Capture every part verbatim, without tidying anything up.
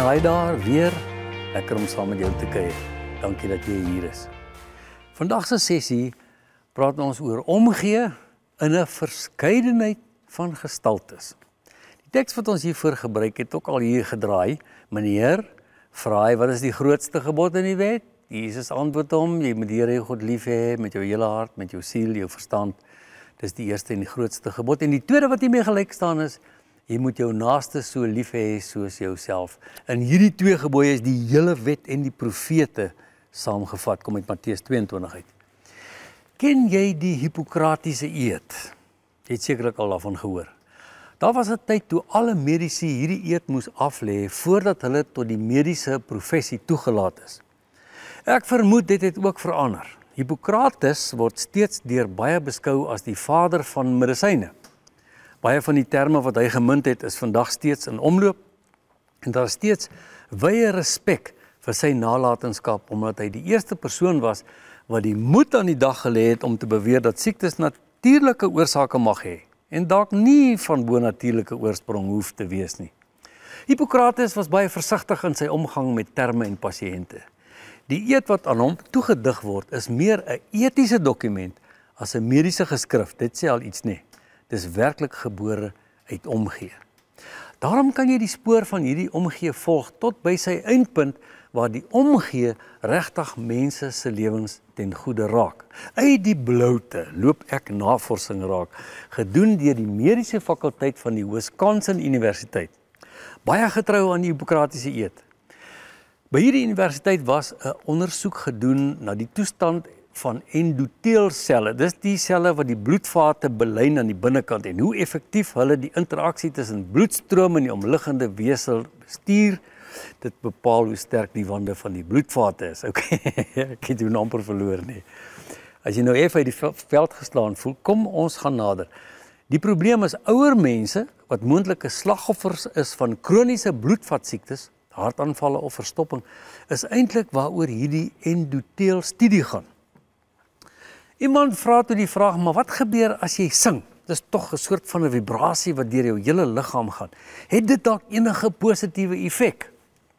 Hi daar, weer. Lekker om saam met jou te kuier. Dankie dat jy hier is. Vandag se sessie praat ons oor omgee in 'n verskeidenheid van gestaltes. Die teks wat ons hiervoor gebruik het ook al hier gedraai. Meneer, vra hy, wat is die grootste gebod in die wet? Jesus antwoord hom, jy moet die Here jou God lief hê met jou hele hart, met jou siel, jou verstand. Dis die eerste en die grootste gebod. En die tweede wat hiermee gelyk staan is, jy moet jou naaste so lief hê soos jouself. In hierdie twee gebooie is die hele wet en die profete saamgevat, kom uit Matteus tweeëntwintig uit. Ken jy die Hippokratiese eed? Jy het sekerlik al daarvan gehoor. Daar was 'n tyd toe alle medici hierdie eed moes aflê voordat hulle tot die mediese professie toegelaat is. Ek vermoed dit het ook verander. Hippokrates word steeds deur baie beskou as die vader van medisyne. Baie van die terme wat hy gemunt het is vandag steeds in omloop en daar is steeds wye respek vir sy nalatenskap omdat hy die eerste persoon was wat die moed aan die dag gelê het om te beweer dat siektes natuurlike oorsake mag hê en dalk nie van bonatuurlike oorsprong hoef te wees nie. Hippokrates was baie versigtig in sy omgang met terme en pasiënte. Die eed wat aan hom toegedig word is meer 'n etiese dokument as 'n mediese geskrif. Dit sê al iets nie. Dis werklik gebore uit omgee. Daarom kan jy die spoor van hierdie omgee volg tot by sy eindpunt waar die omgee regtig mense se lewens ten goeie raak. Uit die bloute loop ek navorsing raak, gedoen deur die mediese fakulteit van die Wisconsin Universiteit. Baie getrou aan die Hippokratiese eed. By hierdie universiteit was 'n ondersoek gedoen na die toestand van endoteelselle. Dis die selle wat die bloedvate belyn aan die binnekant en hoe effektief hulle die interaksie tussen bloedstroom en die omliggende weefsel bestuur. Dit bepaal hoe sterk die wande van die bloedvate is. Okay, ek het jou amper verloor nie. As jy nou effe uit die veld geslaan voel, kom ons gaan nader. Die probleem is ouer mense wat moontlike slagoffers is van kroniese bloedvatsiektes, hartaanvalle of verstopping, is eintlik waaroor hierdie endoteelstudie gaan. Iemand vra toe die vraag, maar wat gebeur as jy sing? Dis tog 'n soort van 'n vibrasie wat deur jou hele liggaam gaan. Het dit dalk enige positiewe effek?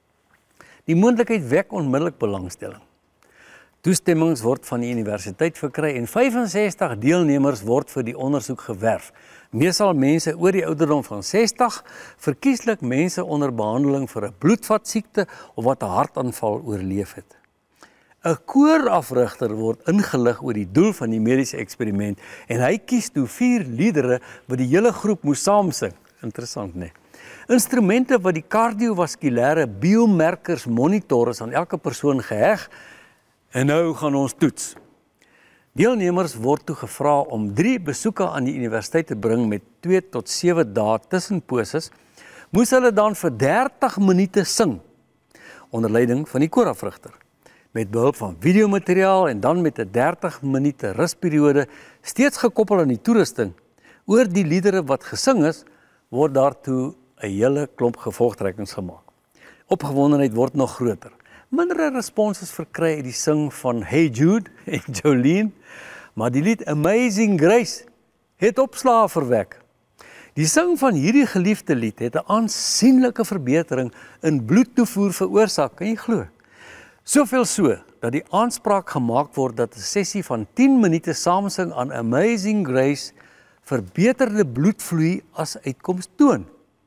Die moontlikheid wek onmiddellik belangstelling. Toestemmings word van die universiteit verkry en vyfensestig deelnemers word vir die ondersoek gewerf. Meestal mense oor die ouderdom van sestig, verkieslik mense onder behandeling vir 'n bloedvatsiekte of wat 'n hartaanval oorleef het. 'n Koorafrigter word ingelig oor die doel van die mediese eksperiment en hy kies toe vier liedere wat die hele groep moes saamsing. Interessant, né? Instrumente wat die kardiovaskulêre biomarkers monitor is aan elke persoon geheg en nou gaan ons toets. Deelnemers word toe gevra om drie besoeke aan die universiteit te bring met twee tot sewe dae tussenposes, moes hulle dan vir dertig minute sing onder leiding van die koorafrigter. Met behulp van videomateriaal en dan met 'n dertig minute rusperiode, steeds gekoppel aan die toerusting. Oor die liedere wat gesing is, word daartoe 'n hele klomp gevolgtrekkings gemaak. Opgewondenheid word nog groter. Mindere respons is verkry uit die sing van Hey Jude en Jolene, maar die lied Amazing Grace het opslae verwek. Die sing van hierdie geliefde lied het 'n aansienlike verbetering in bloedtoevoer veroorsaak, kan jy glo? Soveel so, dat die aanspraak gemaak word dat 'n sessie van tien minute saamsing aan Amazing Grace verbeterde bloedvloei as uitkoms toon.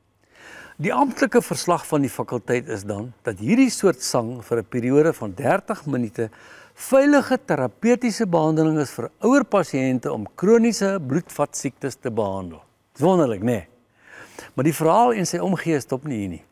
Die amptelike verslag van die fakulteit is dan, dat hierdie soort sang vir 'n periode van dertig minute veilige terapeutiese behandeling is vir ouer pasiënte om kroniese bloedvatsiektes te behandel. Dis wonderlik, né? Nee. Maar die verhaal en sy omgee stop nie hier nie.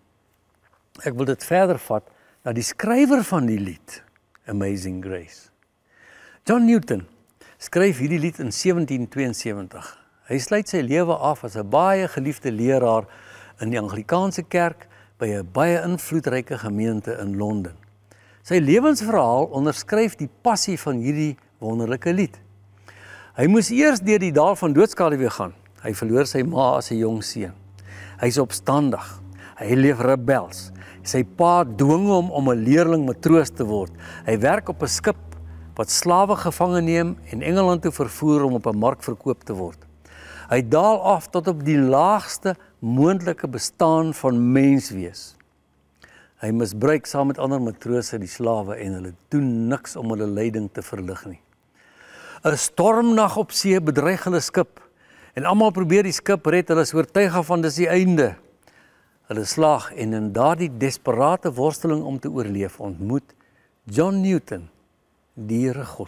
Ek wil dit verder vat na die skrywer van die lied, Amazing Grace. John Newton skryf hierdie lied in sewentien tweeënsewentig. Hy sluit sy lewe af as 'n baie geliefde leraar in die Anglikaanse kerk by 'n baie invloedryke gemeente in Londen. Sy lewensverhaal onderskryf die passie van hierdie wonderlike lied. Hy moes eers deur die dal van doodskaduwee gaan. Hy verloor sy ma as 'n jong seun. Hy's opstandig. Hy leef rebels. Sy pa dwing hom om 'n leerling matroos te word. Hy werk op 'n skip wat slawe gevange neem en Engeland toe vervoer om op 'n mark verkoop te word. Hy daal af tot op die laagste moontlike bestaan van menswees. Hy misbruik saam met ander matrose die slawe en hulle doen niks om hulle lyding te verlig nie. 'n Stormnag op see bedreig hulle skip en almal probeer die skip red, hulle is oortuig van dis die einde. Hulle slaag en in daardie desperate worsteling om te oorleef ontmoet John Newton die Here God.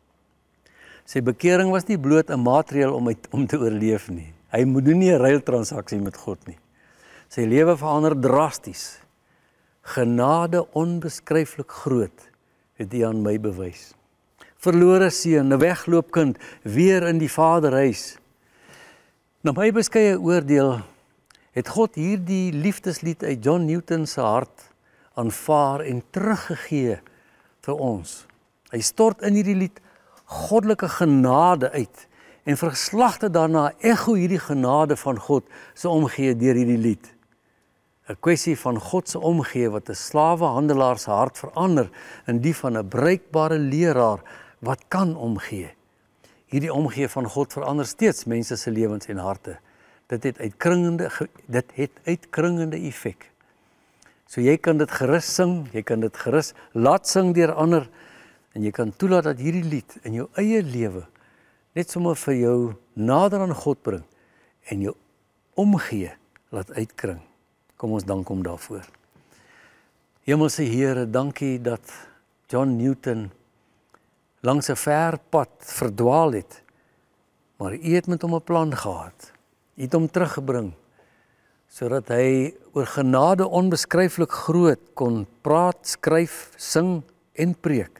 Sy bekering was nie bloot 'n maatreel om, uit, om te oorleef nie. Hy moet doen nie 'n ruiltransaksie met God nie. Sy lewe verander drasties. Genade onbeskryflik groot, het hy aan my bewys. Verlore seun, 'n wegloopkind, weer in die Vaderhuis. Na my beskeie oordeel het God hierdie liefdeslied uit John Newton se hart aanvaar en teruggegee vir ons. Hy stort in hierdie lied goddelike genade uit en verslagte daarna echo hierdie genade van God se omgee deur hierdie lied. 'n Kwessie van God se omgee wat 'n slawehandelaar se hart verander in die van 'n bruikbare leraar wat kan omgee. Hierdie omgee van God verander steeds mense se lewens en harte. Dit het uitkringende dit het uitkringende effek. So jy kan dit gerus sing, jy kan dit gerus laat sing deur ander en jy kan toelaat dat hierdie lied in jou eie lewe net sommer vir jou nader aan God bring en jou omgee laat uitkring. Kom ons dank hom daarvoor. Hemelse Here, dankie dat John Newton langs 'n ver pad verdwaal het, maar U het met hom 'n plan gehad. U het hom teruggebring, sodat hy oor genade onbeskryflik groot kon praat, skryf, sing en preek,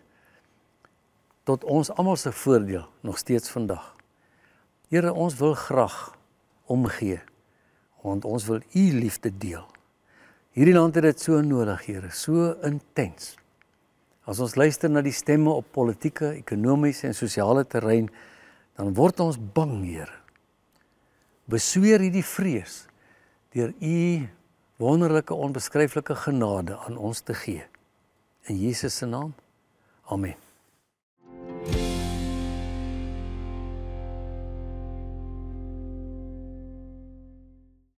tot ons almal se voordeel, nog steeds vandag. Here, ons wil graag omgee, want ons wil U liefde deel. Hierdie land het dit so nodig, Here, so intens. As ons luister na die stemme op politieke, ekonomiese en sosiale terrein, dan word ons bang, Here. Besweer hierdie vrees deur U wonderlike, onbeskryflike genade aan ons te gee. In Jesus se naam, amen.